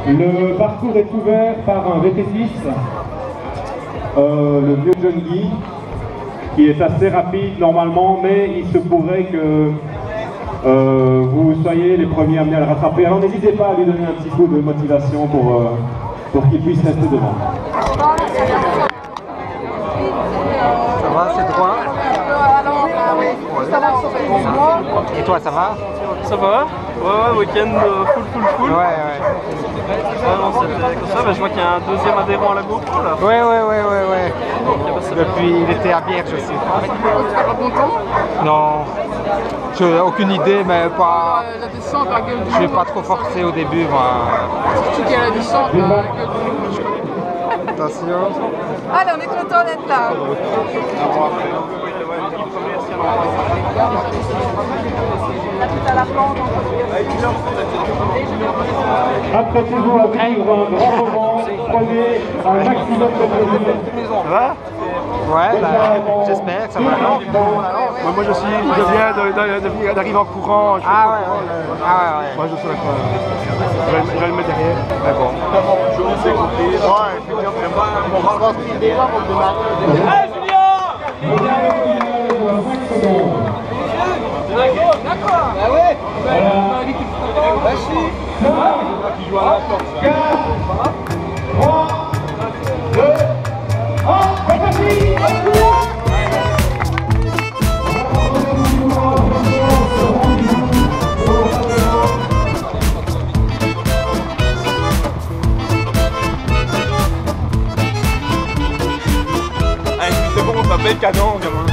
Le parcours est ouvert par un VT6, le vieux John Guy, qui est assez rapide normalement, mais il se pourrait que vous soyez les premiers amenés à le rattraper. Alors n'hésitez pas à lui donner un petit coup de motivation pour qu'il puisse rester devant. Ça va, c'est droit? Et toi, ça va? Ça va? Ouais, week-end full. Ouais. Non, c'était comme ça, mais je vois qu'il y a un deuxième adhérent à la GoPro là. Ouais. Depuis, il était à Vierge aussi. Tu pas bon temps? Non, j'ai aucune idée, mais pas. La descente à gueule du Je vais pas trop forcer au début, moi. Surtout qu'il y a la descente à gueule du Attention. Allez, on est content d'être là. Apprêtez-vous à vivre un grand moment, prenez un maximum de plaisir. Ça va? Ouais, j'espère que ça va. Moi je viens d'arriver en courant. Ah ouais. Moi je suis là. Je vais le mettre derrière. Mais bon. D'accord. Bah ouais. Qui joue à la porte. 4, 3, 2, 1, c'est parti. C'est bon, on s'appelle canon, gamin.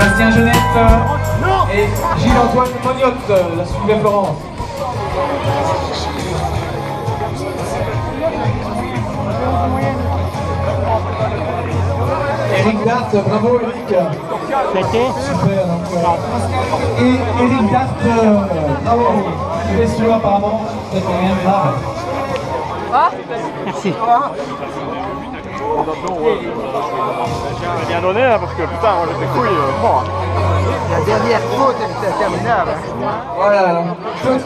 Sébastien Genette et Gilles-Antoine Mognotte, la suite de Florence. Eric Dart, bravo Eric. Super, donc, et Eric Dart, bravo. Blessure apparemment, c'est rien de grave. Ah, Merci. J'ai bien donné hein, parce que putain, moi j'étais couille. Bon. La dernière faute, elle était terminable. Voilà, donc,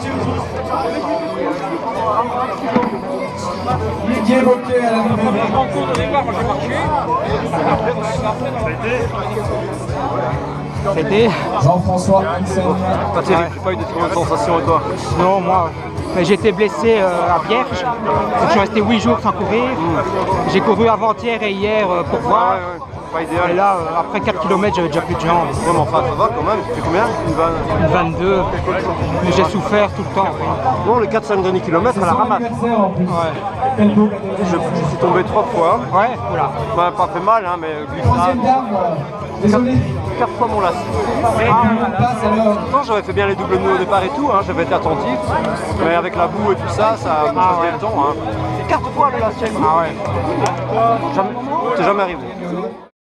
Didier Bocquet à la C'était. Jean-François Hansen. J'ai pas eu de sensation et toi? Non, moi. J'étais blessé à Vierge. Donc je suis resté 8 jours sans courir. J'ai couru avant-hier et hier pour voir. Pas idéal. Et là, après 4 km, j'avais déjà plus de jambes. Ouais, mais enfin, ça va quand même. Tu fais combien? Une 22. Mais j'ai souffert tout le temps. Bon, les 4-5 km à la ramasse. Ouais. Je suis tombé 3 fois. Ouais, voilà. Bah, pas fait mal, hein, mais Troisième dame, désolé. 4 fois mon lacet. Passe alors. Pourtant, j'avais fait bien les doubles nœuds au départ et tout, hein, j'avais été attentif. Mais avec la boue et tout ça, ça m'a changé le temps. Hein. C'est 4 fois le lacet. Ah ouais. C'est jamais arrivé.